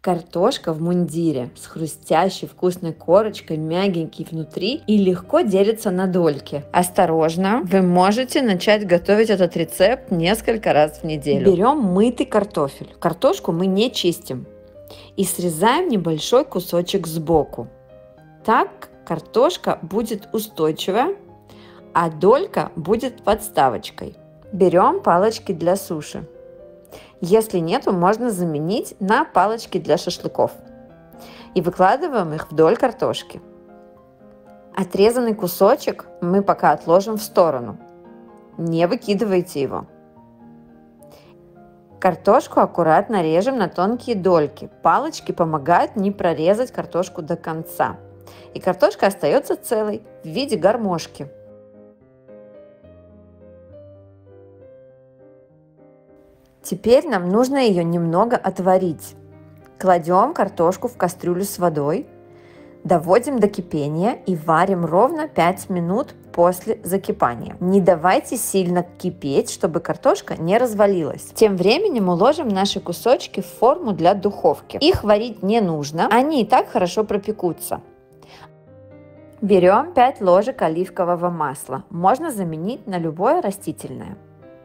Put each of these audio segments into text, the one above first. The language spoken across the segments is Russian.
Картошка в мундире с хрустящей вкусной корочкой, мягенький внутри и легко делится на дольки. Осторожно, вы можете начать готовить этот рецепт несколько раз в неделю. Берем мытый картофель. Картошку мы не чистим. И срезаем небольшой кусочек сбоку. Так картошка будет устойчивая, а долька будет подставочкой. Берем палочки для суши. Если нету, можно заменить на палочки для шашлыков. И выкладываем их вдоль картошки. Отрезанный кусочек мы пока отложим в сторону. Не выкидывайте его. Картошку аккуратно режем на тонкие дольки. Палочки помогают не прорезать картошку до конца. И картошка остается целой в виде гармошки. Теперь нам нужно ее немного отварить. Кладем картошку в кастрюлю с водой, доводим до кипения и варим ровно 5 минут после закипания. Не давайте сильно кипеть, чтобы картошка не развалилась. Тем временем уложим наши кусочки в форму для духовки. Их варить не нужно, они и так хорошо пропекутся. Берем 5 ложек оливкового масла, можно заменить на любое растительное.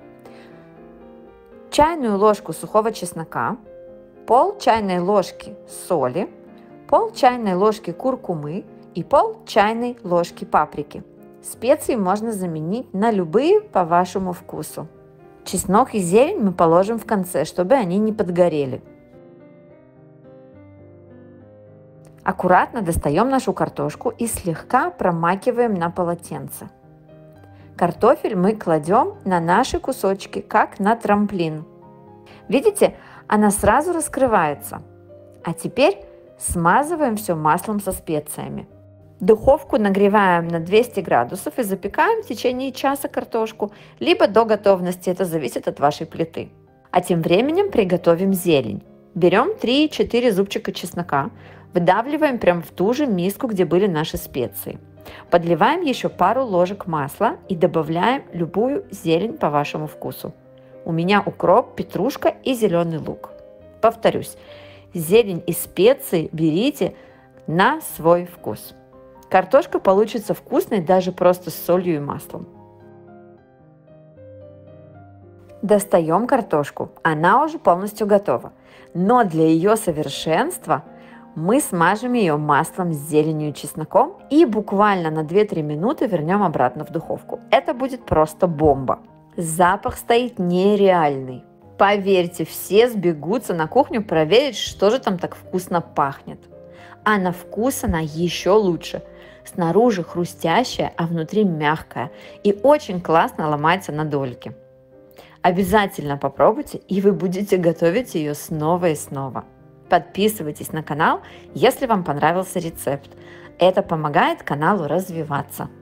Чайную ложку сухого чеснока, пол чайной ложки соли, пол чайной ложки куркумы и пол чайной ложки паприки. Специи можно заменить на любые по вашему вкусу. Чеснок и зелень мы положим в конце, чтобы они не подгорели. Аккуратно достаем нашу картошку и слегка промакиваем на полотенце. Картофель мы кладем на наши кусочки, как на трамплин. Видите, она сразу раскрывается. А теперь смазываем все маслом со специями. Духовку нагреваем на 200 градусов и запекаем в течение часа картошку, либо до готовности, это зависит от вашей плиты. А тем временем приготовим зелень. Берем 3-4 зубчика чеснока, выдавливаем прямо в ту же миску, где были наши специи. Подливаем еще пару ложек масла и добавляем любую зелень по вашему вкусу. У меня укроп, петрушка и зеленый лук. Повторюсь, зелень и специи берите на свой вкус. Картошка получится вкусной даже просто с солью и маслом. Достаем картошку, она уже полностью готова. Но для ее совершенства мы смажем ее маслом с зеленью и чесноком и буквально на 2-3 минуты вернем обратно в духовку. Это будет просто бомба. Запах стоит нереальный. Поверьте, все сбегутся на кухню проверить, что же там так вкусно пахнет. А на вкус она еще лучше. Снаружи хрустящая, а внутри мягкая. И очень классно ломается на дольки. Обязательно попробуйте, и вы будете готовить ее снова и снова. Подписывайтесь на канал, если вам понравился рецепт. Это помогает каналу развиваться.